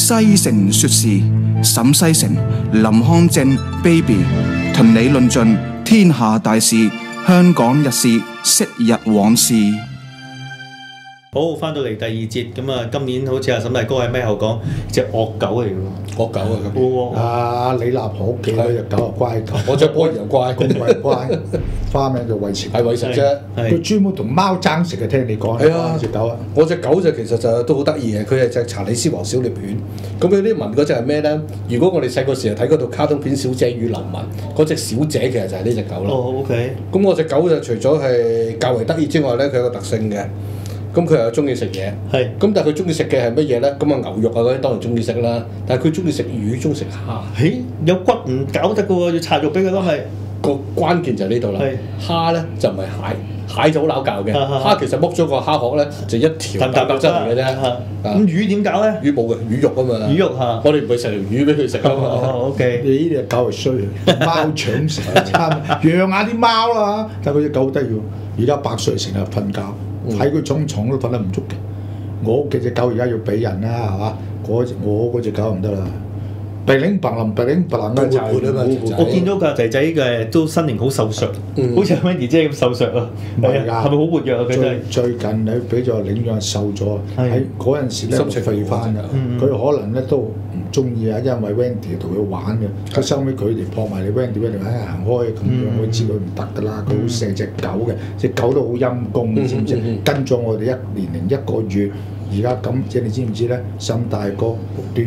西城說事，沈西城、林康正、Baby， 屯你論盡天下大事，香港日事，昔日往事。 好，翻到嚟第二節咁啊！今年好似阿沈大哥喺咩後講隻惡狗嚟㗎喎， 惡狗啊咁。 啊，李立豪屋企嗰隻狗啊乖狗， 我隻波又乖， 咁鬼乖，花名就為食， 係為食啫。 佢專門同貓爭食嘅，聽你講。 係啊， 隻狗啊， 我隻狗就其實就都好得意嘅，佢係隻查理斯王小獵犬。咁佢啲紋嗰隻係咩咧？如果我哋細個時候睇嗰套卡通片《小姐與流氓》，嗰隻小姐其實就係呢隻狗啦。 哦 ，OK。 咁我隻狗就除咗係較為得意之外咧，佢有個特性嘅。咁佢又中意食嘢， 係。 咁但係佢中意食嘅係乜嘢咧？咁啊牛肉啊嗰啲當然中意食啦，但係佢中意食魚，中意食蝦。 咦？有骨唔搞得嘅喎，要拆肉俾佢咯，係。 個關鍵就喺呢度啦。蝦咧就唔係蟹，蟹就好撈教嘅。蝦其實剝咗個蝦殼咧，就一條大骨質嚟嘅啫。 咁魚點搞咧？ 魚冇嘅，魚肉啊嘛。魚肉嚇。 我哋唔會食條魚俾佢食啊嘛。 OK。你呢隻狗係衰啊，貓搶食啊，養下啲貓啦。但係嗰隻狗得意喎，而家8歲成日瞓覺。喺佢床都瞓得唔足嘅，我屋企隻狗而家要俾人啦，係嘛？我嗰隻狗唔得啦，鼻領白林都活潑啊嘛！ 我見到個仔仔嘅都身形好瘦削，好似 Wendy 姐咁瘦削啊！ 唔係㗎， 係咪好活躍啊？佢真係最近你俾咗領養瘦咗，喺嗰陣時咧肥翻㗎，佢可能咧都唔中意啊，因為 Wendy 同佢玩嘅，佢收尾佢哋撲埋你 Wendy 行開咁樣，我知佢唔得㗎啦，佢好錫隻狗嘅，隻狗都好陰公，知唔知？跟咗我哋1年零1個月，而家咁即係你知唔知咧？沈大哥短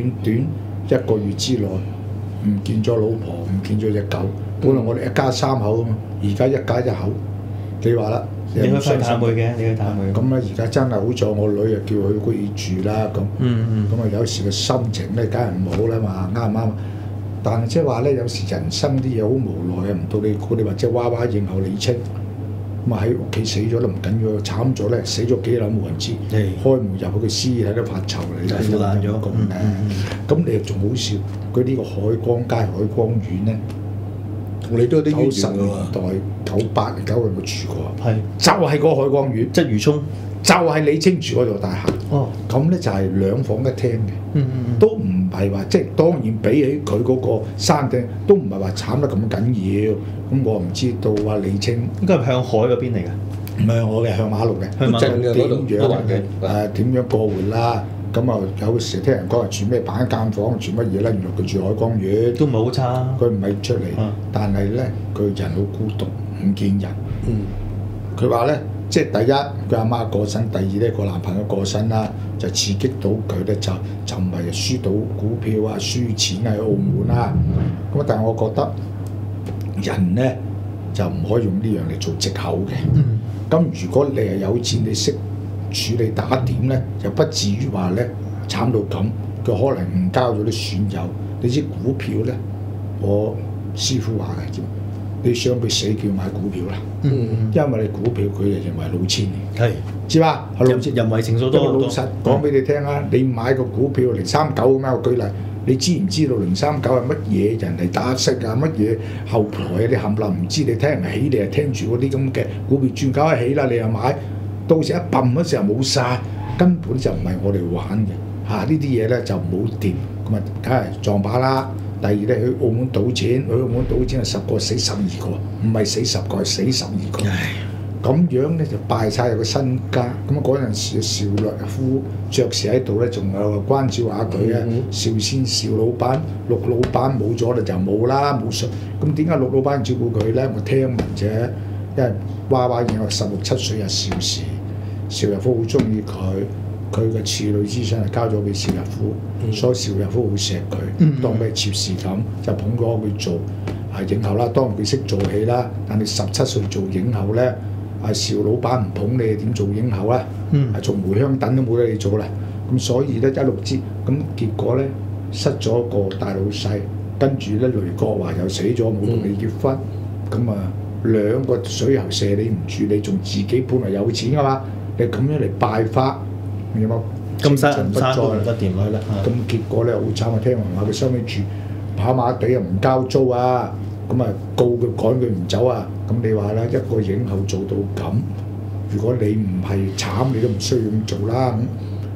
1個月之內唔見咗老婆，唔見咗隻狗，本來我哋一家3口啊嘛，而家一家1口，你話啦。 你去探佢嘅，你去探佢。 咁咧而家真係好在我女又叫佢嗰度住啦咁。咁啊有時個心情咧梗係唔好啦嘛，啱唔啱？但係即係話咧，有時人生啲嘢好無奈啊，唔到你話即係娃娃應候李清，咁啊喺屋企死咗都唔緊要，慘咗咧死咗幾樓冇人知，開門入去個屍體都發臭嚟， 腐爛咗咁咧。咁你又仲好笑，佢呢個海光街、海光苑咧。你都有啲90年代、98年、99年冇住過，就係個海光苑， 鰂魚涌， 就係李清住嗰座大廈。 哦， 咁咧就係2房1廳嘅，都唔係話即係當然比起佢嗰個山頂都唔係話慘得咁緊要。咁我唔知道話李清應該係向海嗰邊嚟㗎， 唔係我嘅向馬路嘅， 向馬路點樣點樣過活啦？咁啊有時聽人講話住咩板間房，住乜嘢咧？原來佢住海光苑， 都唔係好差。 佢唔係出嚟，但係咧佢人好孤獨，唔見人。佢話咧，即係第一佢阿媽過身，第二咧個男朋友過身啦，就刺激到佢咧就唔係輸到股票啊、輸錢喺澳門啦。咁但係我覺得人咧就唔可以用呢樣嚟做藉口嘅。咁如果你係有錢，你識處理打點咧，就不至於話咧慘到咁。佢可能誤交咗啲損友。你知股票咧，我師傅話嘅，你想佢死叫買股票啦。因為你股票佢就認為老千嚟。係，知嘛？係老千。 人為情緒多好多。 老實講俾你聽啊，你買個股票039咁樣，我舉例，你知唔知道039係乜嘢人嚟打息啊？乜嘢後台啊？你冚唪唥唔知，你聽人起，你係聽住嗰啲咁嘅股票轉交一起啦，你又買。到時一冧嗰時候冇晒，根本就唔係我哋玩嘅嚇。呢啲嘢咧就唔好掂，咁啊梗係撞把啦。第二咧去澳門賭錢，去澳門賭錢係10個死12個，唔係死10個係死12個。咁樣咧就敗晒有個身家。咁啊嗰陣時邵略夫爵士喺度咧，仲有關照下佢啊。邵先邵老闆，陸老闆冇咗啦就冇啦，冇信。咁點解陸老闆照顧佢咧？我聽聞啫，因為娃娃已經16、17歲啊，邵氏。邵逸夫好中意佢嘅處女之身係交咗俾邵逸夫，所以邵逸夫好錫佢，當佢妾侍咁就捧咗佢做影后啦。當然佢識做戲啦，但你17歲做影后咧，邵老闆唔捧你點做影后啊？做梅香等都冇得你做啦。咁所以咧一路知，咁結果咧失咗個大老細，跟住咧雷國華又死咗，冇同你結婚，咁啊2個水喉射你唔住，你仲自己本來有錢噶嘛？你咁樣嚟敗花，有冇金山不再唔得掂啦？ 咁結果咧好慘啊！聽聞話佢收尾住跑馬地又唔交租啊，咁啊告佢趕佢唔走啊！咁你話啦，一個影后做到咁，如果你唔係慘，你都唔需要咁做啦。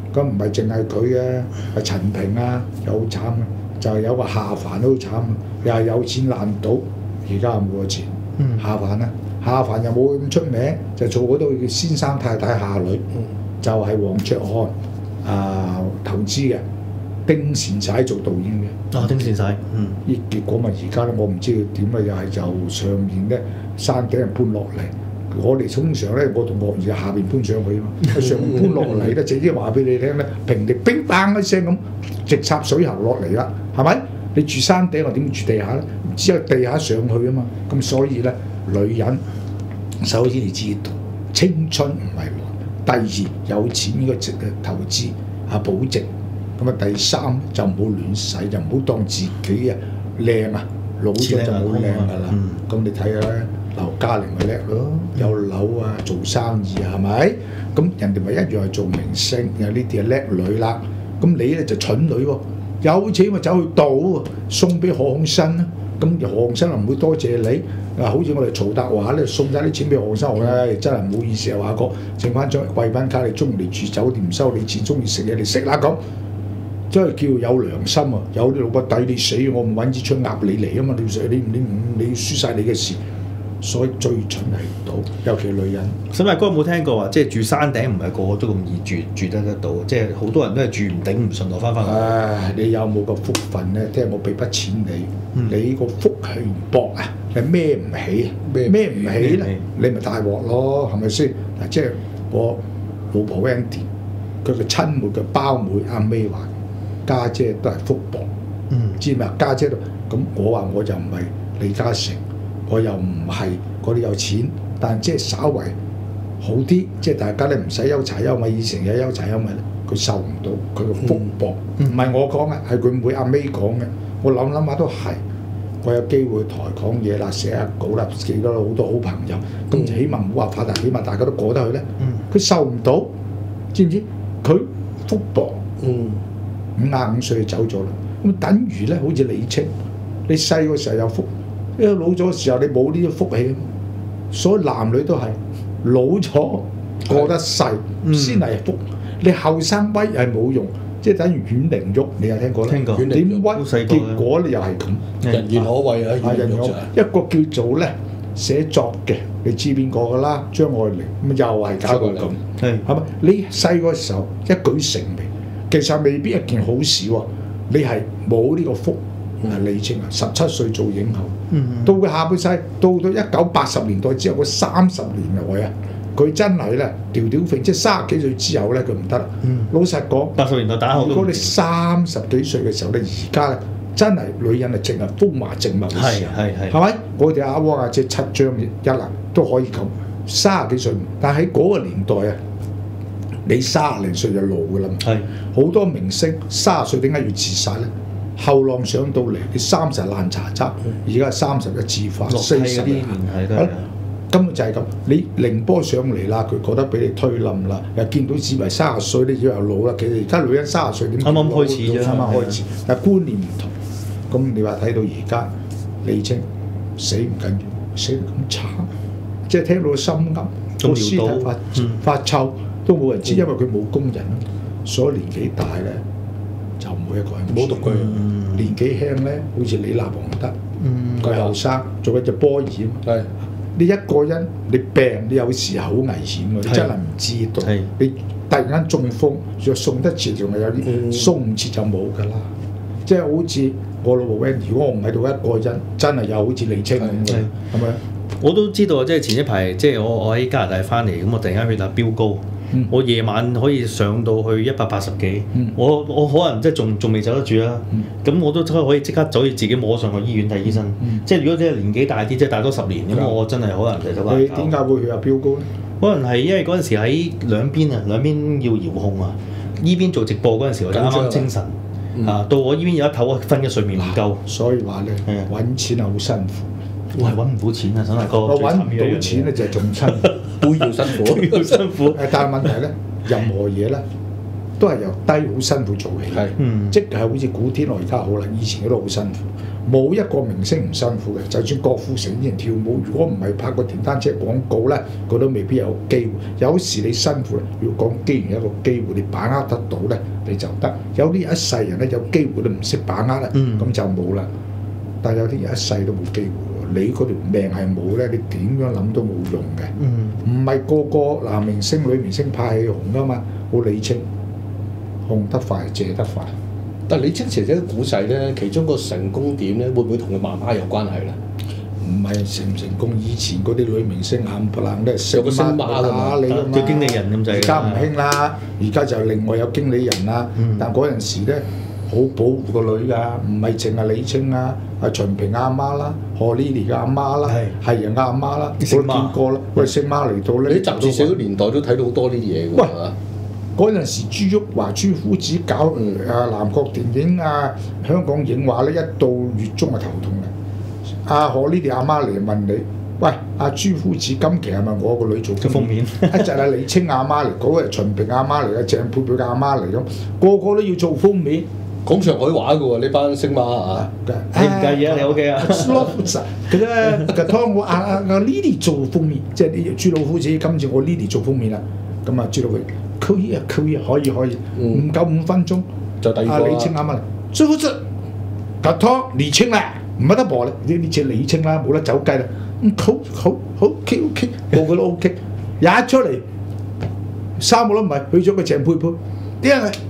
咁唔係淨係佢嘅，係陳平啊，又好慘啊，就係有個夏凡都好慘啊，又係有錢爛賭，而家冇咗錢。夏凡啊，夏凡又冇咁出名，就做嗰套叫先生太太下女，就係黃卓漢投資嘅，丁善璽做導演嘅。 丁善璽， 依結果咪而家咧，我唔知佢點啊，又係由上面咧山頂人搬落嚟。我哋通常咧，我同岳兒下邊搬上去啊嘛，喺上面搬落嚟咧，直接話俾你聽咧，平地乒乓一聲咁，直插水喉落嚟啦，係咪？你住山頂，我點住地下咧？只有地下上去啊嘛，咁所以咧，女人首先你知道青春唔係耐，第二有錢應該值得投資保值，咁啊第三就唔好亂使，就唔好當自己靚啊，老咗就冇靚噶啦。咁你睇下咧。劉嘉玲咪叻咯，有樓啊，做生意係咪？咁人哋咪一樣係做明星，有呢啲係叻女啦。咁你咧就蠢女喎，有錢咪走去賭，送俾何鴻燊啦。咁何鴻燊又唔會多謝你。好似我哋曹達華咧送晒啲錢俾何鴻燊，真係唔好意思啊，華哥，剩翻張貴賓卡，你中意嚟住酒店唔收你錢，中意食嘢你食啦咁。真係叫有良心啊！有啲老闆抵你死，我唔揾支槍壓你嚟啊嘛！你輸晒你嘅事。所以最蠢係賭，尤其女人。 沈大哥有冇聽過話，即係住山頂唔係個個都咁易住得到，即係好多人都係住唔頂唔順，落翻去。 唉，你有冇個福分咧？聽我俾筆錢你，你個福氣唔薄啊，你孭唔起，孭唔起咧，你咪大鑊咯，係咪先？嗱，即係我老婆 Wendy，佢嘅親妹嘅胞妹阿 May 話，家姐都係福薄，知咪啊？家姐都咁，我話我就唔係李嘉誠。我又唔係嗰啲有錢，但即係稍為好啲，即係大家咧唔使憂柴憂米，以前有憂柴憂米咧，佢受唔到，佢個福薄，唔係我講嘅，係佢妹阿 May 講嘅。我諗下都係，我有機會台講嘢啦，寫下稿啦，幾多好多好朋友，咁起碼唔好話發達，起碼大家都過得去咧。佢受唔到，知唔知？佢福薄，55歲就走咗啦。咁等於咧，好似李清，你細個時候有福。因為老咗嘅時候你冇呢啲福氣，所以男女都係老咗過得細先係福。你後生威係冇用，即係等於阮玲玉，你有聽過啦？ 聽過。 你威結果你又係咁， 人言可畏啊！ 人言可畏。一個叫做咧寫作嘅，你知邊個㗎啦？張愛玲咁又係搞到咁，係咪？你細個時候一舉成名，其實未必一件好事喎。你係冇呢個福。李清啊，17歲做影后，到佢下半世，到1980年代之後嗰30年內啊，佢真係咧條揈，即係30幾歲之後咧佢唔得啦。老實講 ，80年代打後， 如果你30幾歲嘅時候，你而家咧真係女人係淨係風華正茂嘅時候，係咪？我哋阿汪阿姐7張一啦都可以咁，30幾歲，但喺嗰個年代啊，你30零歲就老㗎啦嘛。好多明星30歲點解要自殺咧？後浪上到嚟，你30爛茶渣，而家31字化，40年，根本就係咁。你寧波上嚟啦，佢覺得俾你推冧啦，又見到以為30歲你以為老啦，其實而家女人30歲點？ 啱啱開始啫， 啱啱開始，但係觀念唔同。咁你話睇到而家李清死唔緊要，死得咁慘，即係聽到心噏，個屍體發臭都冇人知，因為佢冇工人，所以年紀大咧。就冇一個人冇獨居，年紀輕咧，好似李立宏得，佢後生做一隻波兒，你一個人你病，你有時好危險嘅，你真係唔知道。你突然間中風，若送得切，仲係有啲送唔切就冇㗎啦。即係好似我老婆 Wendy，如果我唔喺度一個人，真係又好似李清咁嘅，係咪？ 我都知道，即係前一排，即係我喺加拿大翻嚟，咁我突然間血壓飆高。我夜晚可以上到去180幾，我可能即係仲未走得住啦。咁我都可以即刻走去自己摸上去醫院睇醫生。即係如果即係年紀大啲，即係大多10年咁，我真係可能就走翻。 你點解會血壓飆高咧？ 可能係因為嗰陣時喺兩邊要遙控啊。依邊做直播嗰陣時，我就啱啱精神到我依邊有一頭瞓嘅睡眠唔夠， 所以話咧揾錢係好辛苦。 我係揾唔到錢啊，沈大哥。 我揾唔到錢咧就係仲辛苦， 都要辛苦， 都要辛苦。 但係問題咧，任何嘢咧都係由低好辛苦做起，即係好似古天樂而家好啦，以前嗰度好辛苦。 冇一個明星唔辛苦嘅，就算郭富城以前跳舞，如果唔係拍個電單車廣告咧，佢都未必有機會。有時你辛苦咧，要講既然有一個機會，你把握得到咧，你就得。有啲一世人咧有機會都唔識把握咧，咁就冇啦。但係有啲人一世都冇機會喎，你嗰條命係冇咧，你點樣諗都冇用嘅。唔係個個男明星、女明星拍戲紅噶嘛，好李清紅得快，借得快。 但係李清姐姐嘅古仔咧，其中個成功點咧，會唔會同佢媽媽有關係咧？ 唔係成唔成功，以前嗰啲女明星冚唪唥都係有個星媽㗎嘛， 你㗎嘛， 叫經理人咁滯。 而家唔興啦，而家就另外有經理人啦。但嗰陣時咧，好保護個女㗎，唔係淨係李清啊，係秦萍阿媽啦，何 Lily 嘅阿媽啦，係人嘅阿媽啦，我都見過啦。喂，星媽嚟到咧， 你雜誌寫嗰年代都睇到好多呢啲嘢㗎喂， 嘛。 嗰陣時朱旭華、朱夫子搞南國電影啊、香港影畫咧，一到月中就頭痛啦。阿何呢啲阿媽嚟問你，喂，阿朱夫子今期係咪我個女做封面？ 一陣係李清阿媽嚟，嗰個係秦萍阿媽嚟嘅，鄭佩佩嘅阿媽嚟咁，個個都要做封面。 講上海話嘅喎，呢班星媽啊！ 你唔介意啊？你 OK 啊？ 佢咧個湯我阿 Lily 做封面，即係啲朱老夫子今次我 Lily 做封面啦。咁啊，朱老夫子可以可以，唔夠5分鐘就第二個啦。 李清啱啊！朱夫子個湯李清啦，唔係得播啦，呢隻李清啦，冇得走雞啦。好 OK，個個都 OK，一出嚟三個都唔係，去咗個鄭佩佩，點解？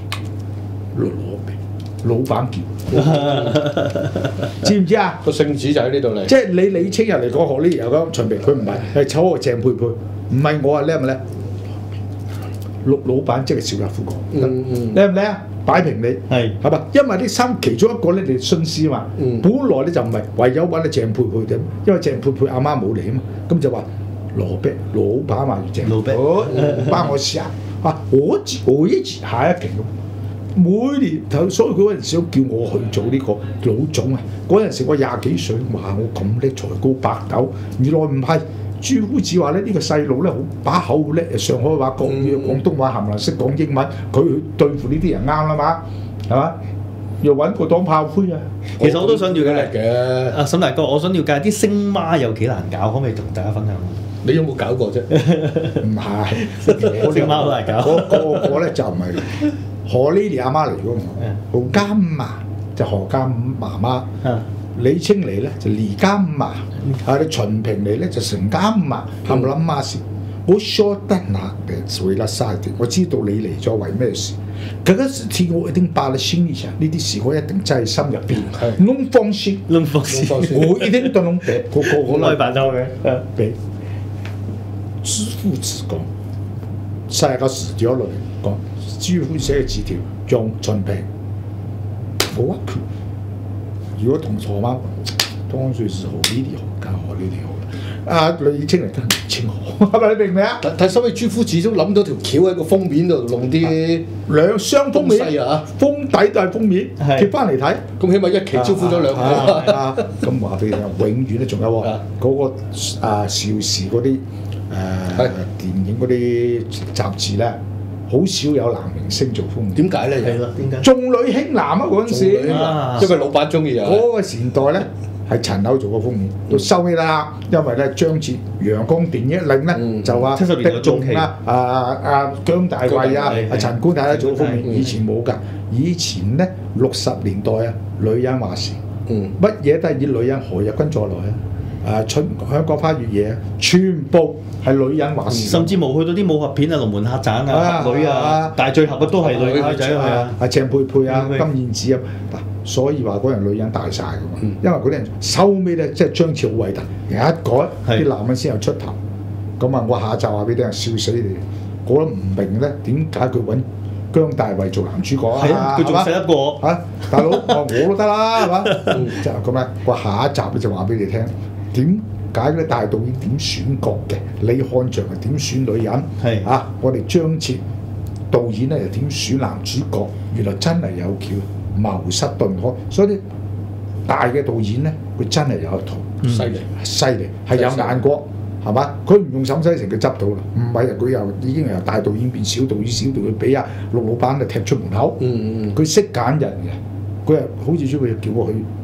老闆叫，知唔知啊？ 個聖子就喺呢度嚟。 即係你李清入嚟講學呢，又講秦萍，佢唔係，係炒個鄭佩佩，唔係我啊叻唔叻？老闆即係邵逸夫講，叻唔叻啊？擺平你係嘛？因為呢三其中一個咧，你徇私嘛。本來咧就唔係，唯有揾阿鄭佩佩啫，因為鄭佩佩阿媽冇嚟啊嘛，咁就話羅碧老闆話要鄭佩佩，幫我試下啊！我一直下一期咁。每年頭，所以佢嗰陣時都叫我去做呢個老總啊！嗰陣時我20幾歲，話我咁叻，才高八斗，原來唔係。朱夫子話咧，呢個細路咧好把口好叻，上海話、國語、廣東話冚唪唥識講英文，佢去對付呢啲人啱啦嘛，係嘛？又揾個當炮灰啊！ 其實我都想了解嘅。 阿沈大哥，我想了解啲星媽有幾難搞，可唔可以同大家分享？ 你有冇搞過啫？ 唔係， 星媽好難搞。 嗰個咧就唔係。何 Lily 阿媽嚟嗰個，何家嫲就何家媽媽，李清嚟咧就李家嫲，你秦萍嚟咧就陳家嫲，冚唪唥媽事。我 short 得那嘅會啦曬啲，我知道你嚟咗為咩事。嗰個事情我一定把你心裏想，呢啲事我一定真係心入邊。弄放心，我一定都弄得，個來辦到嘅。 俾朱夫子講，寫個字條落嚟講。朱夫寫嘅字條，用秦萍冇一句。如果同錯媽，當歲是何呢啲好，梗係何呢啲好啦。李清嚟得年青好，係咪你明唔明啊？ 但收尾朱夫子都諗到條橋喺個封面度弄啲兩雙封面啊， 封底都係封面，貼翻嚟睇。 咁起碼一期招呼咗2個。 咁話俾你聽，永遠都仲有喎，嗰個邵氏嗰啲電影嗰啲雜誌咧。好少有男明星做封面， 點解咧？ 係咯，點解？ 重女輕男啊！嗰陣時， 因為老闆中意啊。 嗰個時代咧係陳柳做個封面，到收尾啦，因為咧張徹陽光電影令咧就話 70年代中期姜大衛啊、陳冠泰做封面，以前冇㗎。以前咧60年代啊，女人話事，乜嘢都係以女人，何日君再來啊？香港花月夜，全部係女人話事， 甚至冇去到啲武俠片啊、龍門客棧啊、俠女啊，但係最後嘅都係女仔啊， 鄭佩佩啊、金燕子啊，嗱，所以話嗰陣女人大晒㗎嘛，因為嗰啲人收尾咧，即係張徹好偉大，一改啲男人先有出頭，咁啊，我下集話俾你聽，笑死你哋，我都唔明咧，點解佢揾姜大衛做男主角啊？ 佢仲細一個嚇，大佬我都得啦，係嘛？就咁咧，我下一集咧就話俾你聽。點解嗰啲大導演點選角嘅？李漢祥係點選女人？係啊，我哋張徹導演咧又點選男主角？原來真係有橋，謀失頓開。所以啲大嘅導演咧，佢真係有一套，犀利係有眼光，係嘛？佢唔用沈西城佢執到啦，唔係佢又已經由大導演變小導演，小導演俾阿陸老闆就踢出門口。佢識揀人嘅，佢係好似叫我去做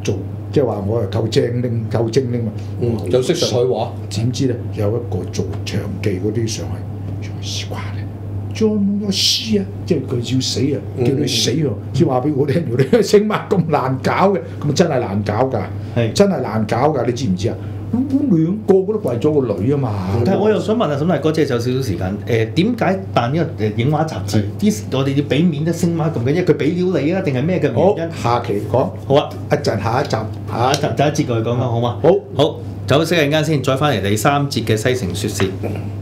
即係話我係夠精靈嘛。 又識上海話， 點知咧有一個做長記嗰啲上去話咧，裝咗屍啊！即係佢要死啊，叫你死喎！先話俾我聽，原來星媽咁難搞嘅，咁真係難搞㗎，真係難搞㗎，你知唔知啊？咁兩個都為咗個女啊嘛。 但係我又想問下沈大哥，即係有少少時間，點解辦呢個影畫雜誌？我哋要俾面得星媽咁嘅，因為佢俾料你啊，定係咩嘅原因？ 下期講。 好啊， 一陣下一集， 第一節過去講講好嘛？好，休息陣間先，再翻嚟第3節嘅西城説事。